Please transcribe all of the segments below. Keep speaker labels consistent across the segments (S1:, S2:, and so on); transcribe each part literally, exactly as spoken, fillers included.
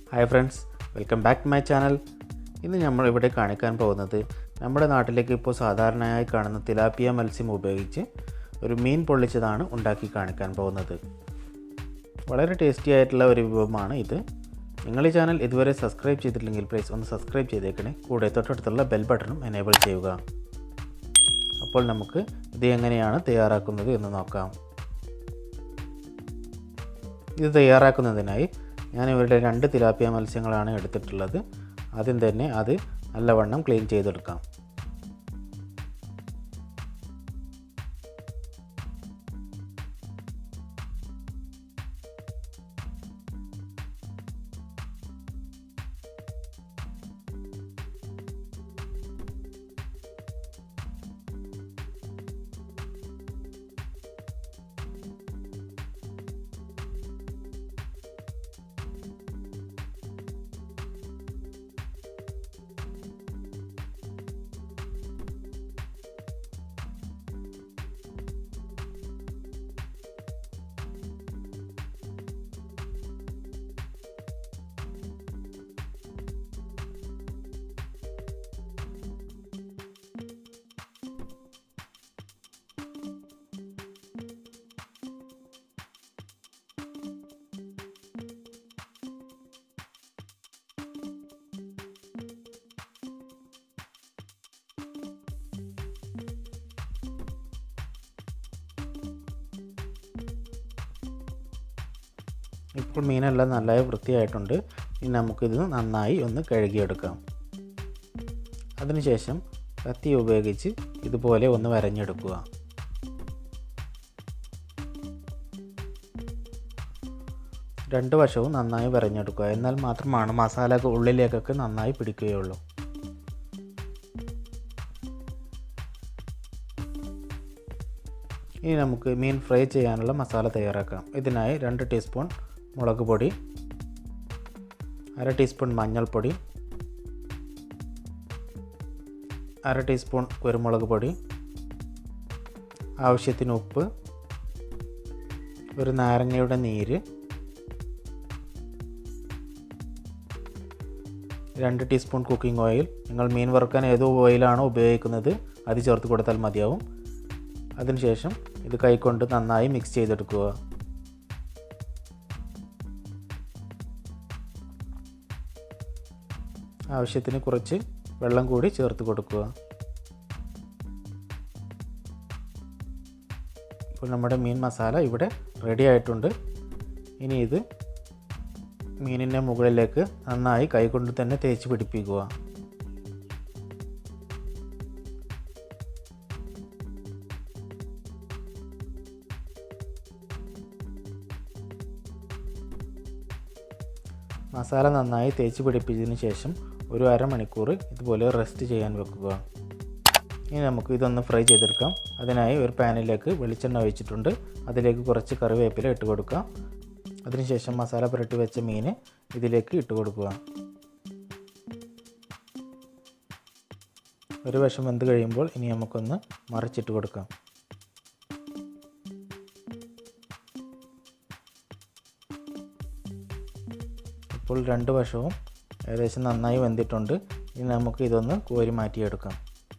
S1: Hi friends, welcome back to my channel. ഇന്ന് നമ്മൾ ഇവിടെ കാണിക്കാൻ പോകുന്നത് നമ്മുടെ നാട്ടിലേക്ക് ഇപ്പോൾ സാധാരണയായി കാണുന്ന തിലാപ്പിയ മത്സ്യം ഉപയോഗിച്ച് ഒരു മീൻ പൊള്ളിച്ചതാണ് ഉണ്ടാക്കി കാണിക്കാൻ പോകുന്നത്. വളരെ ടേസ്റ്റി ആയിട്ടുള്ള ഒരു വിഭവമാണ് ഇത്. നിങ്ങൾ ഈ ചാനൽ ഇതുവരെ സബ്സ്ക്രൈബ് ചെയ്തിട്ടില്ലെങ്കിൽ പ്ലീസ് ഒന്ന് സബ്സ്ക്രൈബ് ചെയ്തേക്കണേ. കൂടെ തൊട്ടടുത്തുള്ള ബെൽ ബട്ടണും എനേബിൾ ചെയ്യുക. അപ്പോൾ നമുക്ക് ഇത് എങ്ങനെയാണ് തയ്യാറാക്കുന്നത് എന്ന് നോക്കാം. ഇത് തയ്യാറാക്കുന്നതിനായി ഞാൻ ഇവിടെ രണ്ട് തിലാപ്പിയ മത്സ്യങ്ങളാണ് എടുത്തിട്ടുള്ളത്. ആദ്യം തന്നെ അത് നല്ലവണ്ണം ക്ലീൻ ചെയ്തെടുക്കാം. ഇപ്പോൾ മീനെല്ലാം നന്നായി വൃത്തിയായിട്ടുണ്ട്. ഇനി നമുക്കിത് നന്നായി ഒന്ന് കഴുകിയെടുക്കാം. അതിനുശേഷം കത്തി ഉപയോഗിച്ച് ഇതുപോലെ ഒന്ന് വരഞ്ഞെടുക്കുക. രണ്ട് വശവും നന്നായി വരഞ്ഞെടുക്കുക. എന്നാൽ മാത്രമാണ് മസാല ഉള്ളിലേക്കൊക്കെ നന്നായി പിടിക്കുകയുള്ളൂ. ഇനി നമുക്ക് മീൻ ഫ്രൈ ചെയ്യാനുള്ള മസാല തയ്യാറാക്കാം. ഇതിനായി രണ്ട് ടീസ്പൂൺ മുളക് പൊടി, അര ടീസ്പൂൺ മഞ്ഞൾപ്പൊടി, അര ടീസ്പൂൺ കുരുമുളക് പൊടി, ആവശ്യത്തിന് ഉപ്പ്, ഒരു നാരങ്ങയുടെ നീര്, രണ്ട് ടീസ്പൂൺ കുക്കിംഗ് ഓയിൽ. നിങ്ങൾ മീൻ വറുക്കാൻ ഏതോ ഓയിലാണോ ഉപയോഗിക്കുന്നത് അത് ചേർത്ത് കൊടുത്താൽ മതിയാവും. അതിനുശേഷം ഇത് കൈകൊണ്ട് നന്നായി മിക്സ് ചെയ്തെടുക്കുക. ആവശ്യത്തിന് കുറച്ച് വെള്ളം കൂടി ചേർത്ത് കൊടുക്കുക. ഇപ്പോൾ നമ്മുടെ മീൻ മസാല ഇവിടെ റെഡി ആയിട്ടുണ്ട്. ഇനി ഇത് മീനിൻ്റെ മുകളിലേക്ക് നന്നായി കൈകൊണ്ട് തന്നെ തേച്ച് പിടിപ്പിക്കുക. മസാല നന്നായി തേച്ച് പിടിപ്പിച്ചതിന് ശേഷം ഒരു അരമണിക്കൂർ ഇതുപോലെ റെസ്റ്റ് ചെയ്യാൻ വെക്കുക. ഇനി നമുക്ക് ഇതൊന്ന് ഫ്രൈ ചെയ്തെടുക്കാം. അതിനായി ഒരു പാനിലേക്ക് വെളിച്ചെണ്ണ ഒഴിച്ചിട്ടുണ്ട്. അതിലേക്ക് കുറച്ച് കറിവേപ്പില ഇട്ട് കൊടുക്കുക. അതിനുശേഷം മസാല പുരട്ടി വെച്ച മീൻ ഇതിലേക്ക് ഇട്ട് കൊടുക്കുക. ഒരു വശം വെന്ത് കഴിയുമ്പോൾ ഇനി നമുക്കൊന്ന് മറിച്ചിട്ട് കൊടുക്കാം. ഇപ്പോൾ രണ്ട് വശവും ഏകദേശം നന്നായി വെന്തിട്ടുണ്ട്. ഇനി നമുക്ക് ഇതൊന്ന് കോരി മാറ്റിയെടുക്കാം.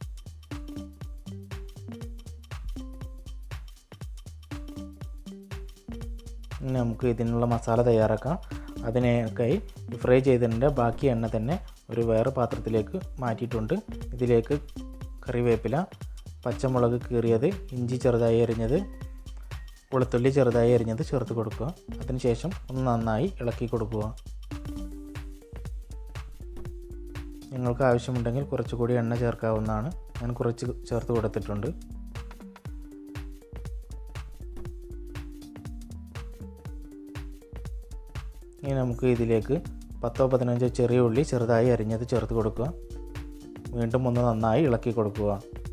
S1: ഇനി നമുക്ക് ഇതിനുള്ള മസാല തയ്യാറാക്കാം. അതിനേക്കായി ഫ്രൈ ചെയ്തതിൻ്റെ ബാക്കി എണ്ണ തന്നെ ഒരു വേറെ പാത്രത്തിലേക്ക് മാറ്റിയിട്ടുണ്ട്. ഇതിലേക്ക് കറിവേപ്പില, പച്ചമുളക് കീറിയത്, ഇഞ്ചി ചെറുതായി അരിഞ്ഞത്, വെളുത്തുള്ളി ചെറുതായി അരിഞ്ഞത് ചേർത്ത് കൊടുക്കുക. അതിനുശേഷം ഒന്ന് നന്നായി ഇളക്കി കൊടുക്കുക. നിങ്ങൾക്ക് ആവശ്യമുണ്ടെങ്കിൽ കുറച്ചുകൂടി എണ്ണ ചേർക്കാവുന്നതാണ്. ഞാൻ കുറച്ച് ചേർത്ത് കൊടുത്തിട്ടുണ്ട്. ഇനി നമുക്ക് ഇതിലേക്ക് പത്തോ പതിനഞ്ചോ ചെറിയ ഉള്ളി ചെറുതായി അരിഞ്ഞത് ചേർത്ത് കൊടുക്കുക. വീണ്ടും ഒന്ന് നന്നായി ഇളക്കി കൊടുക്കുക.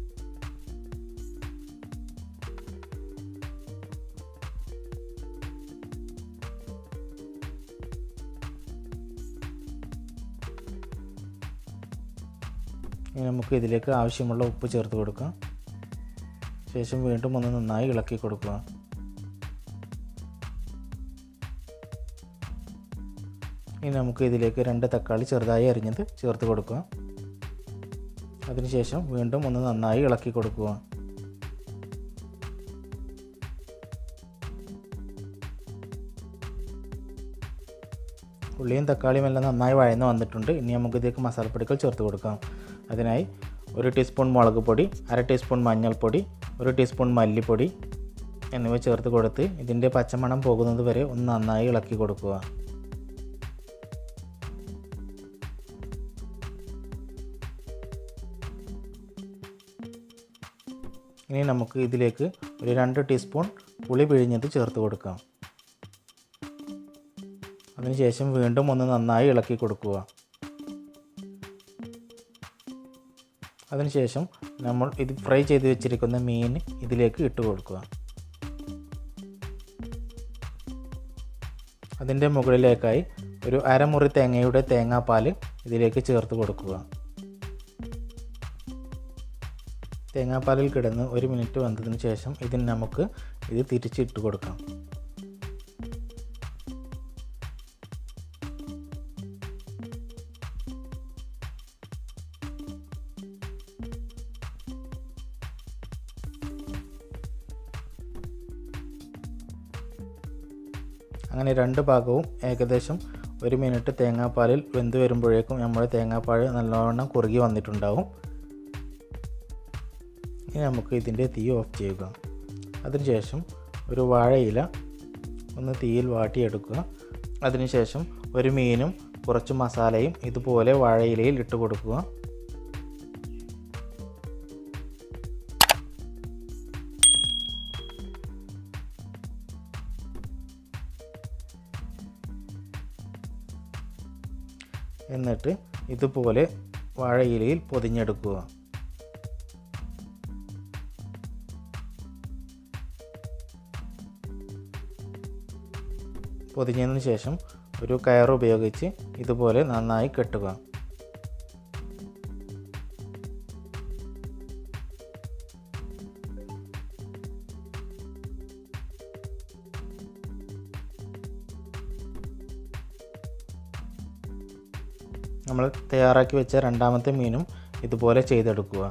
S1: ഇനി നമുക്ക് ഇതിലേക്ക് ആവശ്യമുള്ള ഉപ്പ് ചേർത്ത് കൊടുക്കാം. ശേഷം വീണ്ടും ഒന്ന് നന്നായി ഇളക്കി കൊടുക്കുക. ഇനി നമുക്ക് ഇതിലേക്ക് രണ്ട് തക്കാളി ചെറുതായി അരിഞ്ഞത് ചേർത്ത് കൊടുക്കുക. അതിനുശേഷം വീണ്ടും ഒന്ന് നന്നായി ഇളക്കി കൊടുക്കുക. ഉള്ളിയും തക്കാളിയും എല്ലാം നന്നായി വഴന്ന് വന്നിട്ടുണ്ട്. ഇനി നമുക്ക് ഇതിലേക്ക് മസാലപ്പൊടികൾ ചേർത്ത് കൊടുക്കാം. അതിനായി ഒരു ടീസ്പൂൺ മുളക് പൊടി, അര ടീസ്പൂൺ മഞ്ഞൾപ്പൊടി, ഒരു ടീസ്പൂൺ മല്ലിപ്പൊടി എന്നിവ ചേർത്ത് കൊടുത്ത് ഇതിൻ്റെ പച്ചമണം പോകുന്നത് വരെ ഒന്ന് നന്നായി ഇളക്കി കൊടുക്കുക. ഇനി നമുക്ക് ഇതിലേക്ക് ഒരു രണ്ട് ടീസ്പൂൺ പുളി പിഴിഞ്ഞത് ചേർത്ത് കൊടുക്കാം. അതിനുശേഷം വീണ്ടും ഒന്ന് നന്നായി ഇളക്കി കൊടുക്കുക. അതിനുശേഷം നമ്മൾ ഇത് ഫ്രൈ ചെയ്ത് വെച്ചിരിക്കുന്ന മീൻ ഇതിലേക്ക് ഇട്ട് കൊടുക്കുക. അതിൻ്റെ മുകളിലേക്കായി ഒരു അരമുറി തേങ്ങയുടെ തേങ്ങാപ്പാൽ ഇതിലേക്ക് ചേർത്ത് കൊടുക്കുക. തേങ്ങാപ്പാലിൽ കിടന്ന് ഒരു മിനിറ്റ് വന്നതിന് ശേഷം ഇതിന് നമുക്ക് ഇത് തിരിച്ചിട്ട് കൊടുക്കാം. അങ്ങനെ രണ്ട് ഭാഗവും ഏകദേശം ഒരു മിനിറ്റ് തേങ്ങാപ്പാലിൽ വെന്ത് വരുമ്പോഴേക്കും നമ്മുടെ തേങ്ങാപ്പാൽ നല്ലവണ്ണം കുറുകി വന്നിട്ടുണ്ടാവും. ഇനി നമുക്ക് ഇതിൻ്റെ തീ ഓഫ് ചെയ്യുക. അതിനുശേഷം ഒരു വാഴയില ഒന്ന് തീയിൽ വാട്ടിയെടുക്കുക. അതിനുശേഷം ഒരു മീനും കുറച്ച് മസാലയും ഇതുപോലെ വാഴയിലയിൽ ഇട്ട് കൊടുക്കുക. എന്നിട്ട് ഇതുപോലെ വാഴയിലയിൽ പൊതിഞ്ഞെടുക്കുക. പൊതിഞ്ഞതിന് ശേഷം ഒരു കയർ ഉപയോഗിച്ച് ഇതുപോലെ നന്നായി കെട്ടുക. നമ്മൾ തയ്യാറാക്കി വെച്ച രണ്ടാമത്തെ മീനും ഇതുപോലെ ചെയ്തെടുക്കുക.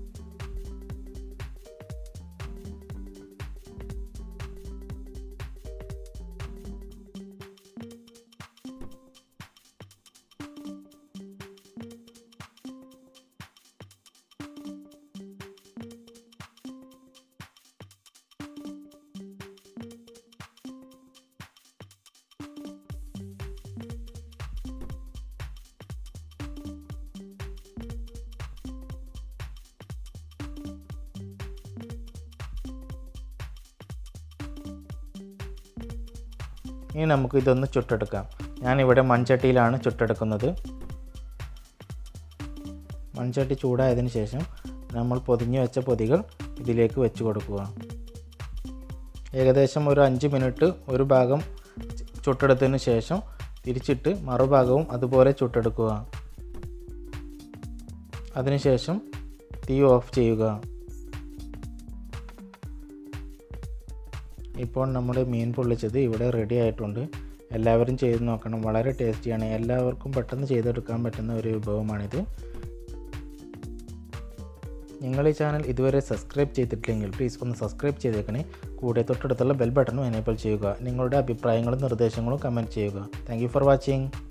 S1: ഇനി നമുക്ക് ഇതൊന്ന് ചുട്ടെടുക്കാം. ഞാനിവിടെ മൺചട്ടിയിലാണ് ചുട്ടെടുക്കുന്നത്. മൺചട്ടി ചൂടായതിന് ശേഷം നമ്മൾ പൊതിഞ്ഞ് വെച്ച പൊതികൾ ഇതിലേക്ക് വെച്ച് കൊടുക്കുക. ഏകദേശം ഒരു അഞ്ച് മിനിറ്റ് ഒരു ഭാഗം ചുട്ടെടുത്തതിന് ശേഷം തിരിച്ചിട്ട് മറുഭാഗവും അതുപോലെ ചുട്ടെടുക്കുക. അതിനുശേഷം തീ ഓഫ് ചെയ്യുക. ഇപ്പോൾ നമ്മുടെ മീൻ പൊള്ളിച്ചത് ഇവിടെ റെഡി ആയിട്ടുണ്ട്. എല്ലാവരും ചെയ്ത് നോക്കണം. വളരെ ടേസ്റ്റിയാണ്. എല്ലാവർക്കും പെട്ടെന്ന് ചെയ്തെടുക്കാൻ പറ്റുന്ന ഒരു വിഭവമാണിത്. നിങ്ങൾ ഈ ചാനൽ ഇതുവരെ സബ്സ്ക്രൈബ് ചെയ്തിട്ടില്ലെങ്കിൽ പ്ലീസ് ഒന്ന് സബ്സ്ക്രൈബ് ചെയ്തേക്കണേ. കൂടെ തൊട്ടടുത്തുള്ള ബെൽ ബട്ടണും എനേബിൾ ചെയ്യുക. നിങ്ങളുടെ അഭിപ്രായങ്ങളും നിർദ്ദേശങ്ങളും കമൻറ്റ് ചെയ്യുക. Thank you for watching.